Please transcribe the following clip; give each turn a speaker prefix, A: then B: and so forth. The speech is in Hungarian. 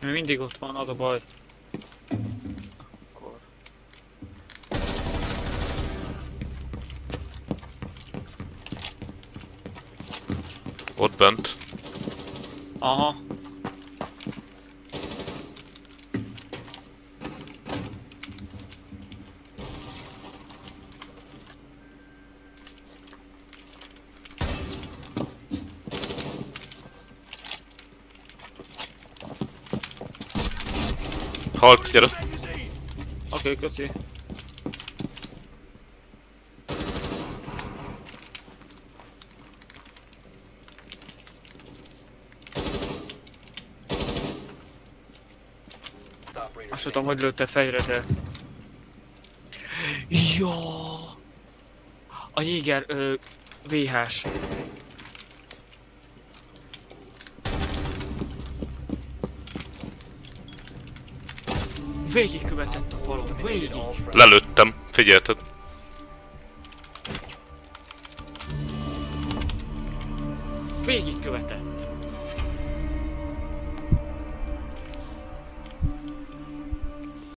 A: Még mindig ott van, az a baj. Akkor...
B: Ott bent.
A: Aha.
B: Halt, gyere.
A: Oké, köszi. Azt tudom, hogy lőtte fejre, de... Ja! A Jéger VH-s. Végigkövetett a falon, végig!
B: Lelőttem, figyelted.
A: Végigkövetett!